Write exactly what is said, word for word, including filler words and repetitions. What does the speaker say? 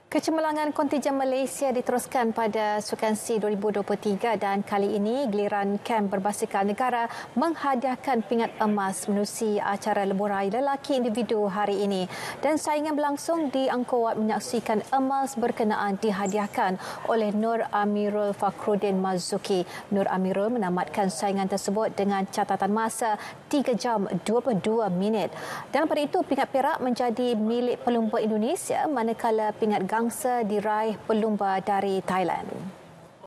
Kecemerlangan kontingen Malaysia diteruskan pada Sukan SEA dua ribu dua puluh tiga dan kali ini giliran kem berbasikal negara menghadiahkan pingat emas menerusi acara lebuh raya lelaki individu hari ini. Dan saingan berlangsung di Angkor Wat menyaksikan emas berkenaan dihadiahkan oleh Nur Amirul Fakhruddin Marzuki. Nur Amirul menamatkan saingan tersebut dengan catatan masa tiga jam dua puluh dua minit. Dan pada itu pingat perak menjadi milik pelumba Indonesia manakala pingat gangsa diraih pelumba dari Thailand.